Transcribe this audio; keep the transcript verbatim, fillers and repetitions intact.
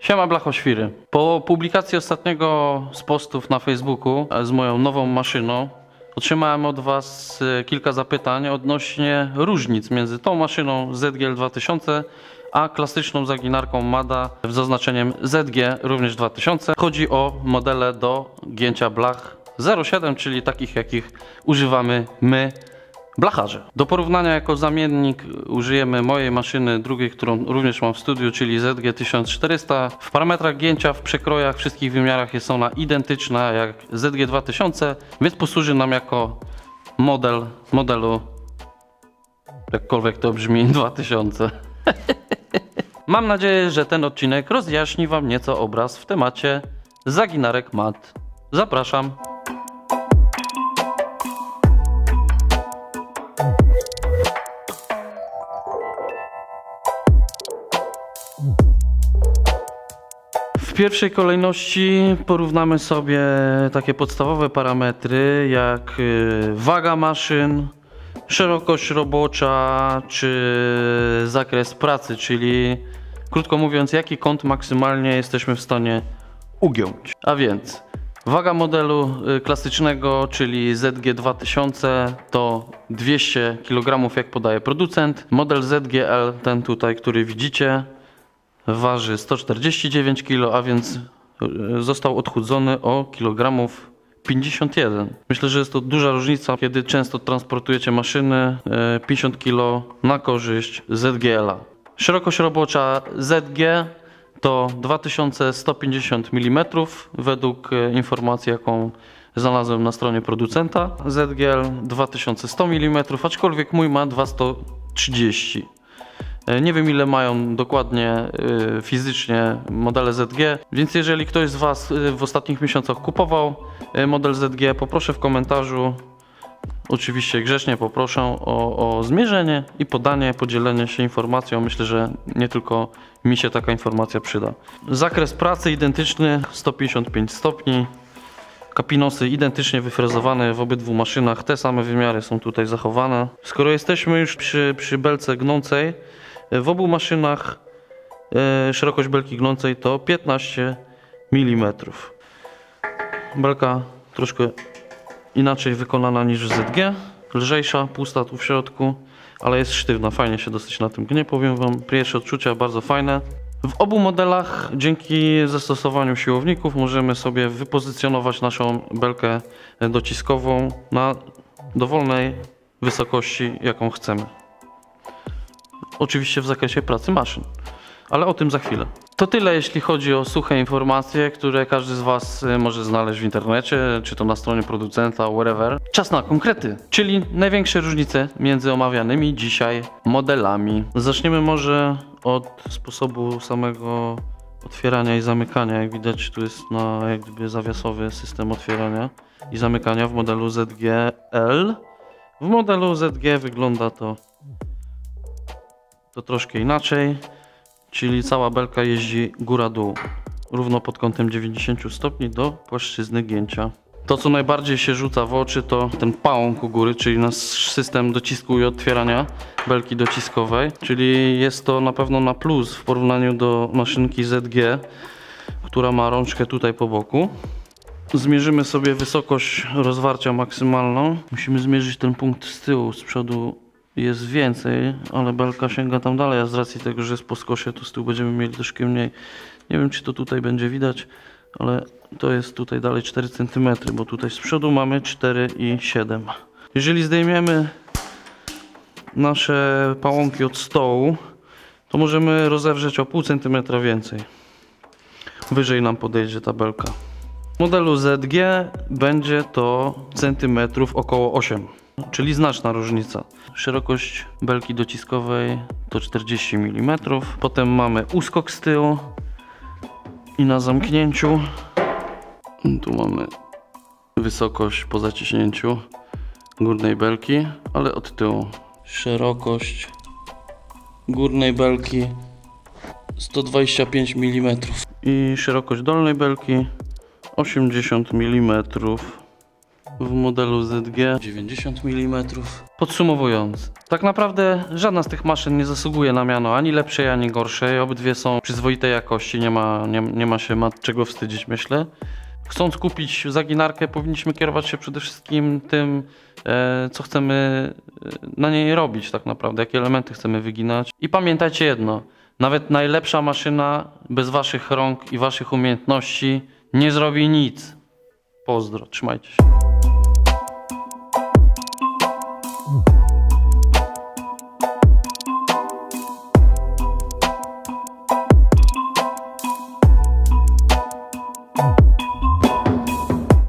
Siema blachoświry. Po publikacji ostatniego z postów na Facebooku z moją nową maszyną otrzymałem od Was kilka zapytań odnośnie różnic między tą maszyną Z G L dwa tysiące a klasyczną zaginarką Mada z zaznaczeniem Z G również dwa tysiące. Chodzi o modele do gięcia blach zero siedem, czyli takich jakich używamy my, blacharze. Do porównania jako zamiennik użyjemy mojej maszyny drugiej, którą również mam w studiu, czyli Z G tysiąc czterysta. W parametrach gięcia, w przekrojach, wszystkich wymiarach jest ona identyczna jak Z G dwa tysiące, więc posłuży nam jako model modelu, jakkolwiek to brzmi, dwa tysiące. Mam nadzieję, że ten odcinek rozjaśni Wam nieco obraz w temacie zaginarek Mad. Zapraszam. W pierwszej kolejności porównamy sobie takie podstawowe parametry jak waga maszyn, szerokość robocza czy zakres pracy, czyli krótko mówiąc jaki kąt maksymalnie jesteśmy w stanie ugiąć. A więc waga modelu klasycznego, czyli Z G dwa tysiące to dwieście kilogramów jak podaje producent. Model Z G L, ten tutaj, który widzicie, waży sto czterdzieści dziewięć kilogramów, a więc został odchudzony o kilogramów pięćdziesiąt jeden. Myślę, że jest to duża różnica, kiedy często transportujecie maszyny, pięćdziesiąt kilogramów na korzyść Z G L a. Szerokość robocza Z G to dwa tysiące sto pięćdziesiąt milimetrów według informacji, jaką znalazłem na stronie producenta. Z G L dwa tysiące sto milimetrów, aczkolwiek mój ma dwa tysiące sto trzydzieści. Nie wiem, ile mają dokładnie y, fizycznie modele Z G, więc jeżeli ktoś z Was y, w ostatnich miesiącach kupował y, model Z G, poproszę w komentarzu, oczywiście grzecznie poproszę o, o zmierzenie i podanie, podzielenie się informacją. Myślę, że nie tylko mi się taka informacja przyda. Zakres pracy identyczny, sto pięćdziesiąt pięć stopni. Kapinosy identycznie wyfrezowane w obydwu maszynach, te same wymiary są tutaj zachowane. Skoro jesteśmy już przy, przy belce gnącej, w obu maszynach e, szerokość belki gnącej to piętnaście milimetrów. Belka troszkę inaczej wykonana niż w Z G, lżejsza, pusta tu w środku, ale jest sztywna, fajnie się dosyć na tym gnie, powiem Wam, pierwsze odczucia bardzo fajne. W obu modelach dzięki zastosowaniu siłowników możemy sobie wypozycjonować naszą belkę dociskową na dowolnej wysokości, jaką chcemy. Oczywiście w zakresie pracy maszyn, ale o tym za chwilę. To tyle, jeśli chodzi o suche informacje, które każdy z Was może znaleźć w internecie, czy to na stronie producenta, wherever. Czas na konkrety, czyli największe różnice między omawianymi dzisiaj modelami. Zaczniemy może od sposobu samego otwierania i zamykania. Jak widać, tu jest na jak gdyby zawiasowy system otwierania i zamykania w modelu Z G L. W modelu Z G wygląda to to troszkę inaczej, czyli cała belka jeździ góra-dół, równo pod kątem dziewięćdziesiąt stopni do płaszczyzny gięcia. To, co najbardziej się rzuca w oczy, to ten pałąk u góry, czyli nasz system docisku i otwierania belki dociskowej, czyli jest to na pewno na plus w porównaniu do maszynki Z G, która ma rączkę tutaj po boku. Zmierzymy sobie wysokość rozwarcia maksymalną. Musimy zmierzyć ten punkt z tyłu, z przodu jest więcej, ale belka sięga tam dalej, a z racji tego, że jest po skosie, to z tyłu będziemy mieli troszkę mniej. Nie wiem, czy to tutaj będzie widać, ale to jest tutaj dalej cztery centymetry, bo tutaj z przodu mamy cztery i siedem. Jeżeli zdejmiemy nasze pałąki od stołu, to możemy rozewrzeć o pół centymetra więcej. Wyżej nam podejdzie ta belka. W modelu Z G będzie to centymetrów około osiem. Czyli znaczna różnica. Szerokość belki dociskowej to czterdzieści milimetrów. Potem mamy uskok z tyłu i na zamknięciu tu mamy wysokość po zaciśnięciu górnej belki, ale od tyłu. Szerokość górnej belki sto dwadzieścia pięć milimetrów i szerokość dolnej belki osiemdziesiąt milimetrów. w modelu Z G dziewięćdziesiąt milimetrów. Podsumowując, tak naprawdę żadna z tych maszyn nie zasługuje na miano ani lepszej, ani gorszej. Obydwie są przyzwoitej jakości, nie ma, nie, nie ma się ma czego wstydzić, myślę. Chcąc kupić zaginarkę, powinniśmy kierować się przede wszystkim tym, e, co chcemy na niej robić tak naprawdę, jakie elementy chcemy wyginać. I pamiętajcie jedno, nawet najlepsza maszyna bez waszych rąk i waszych umiejętności nie zrobi nic. Pozdro, trzymajcie się.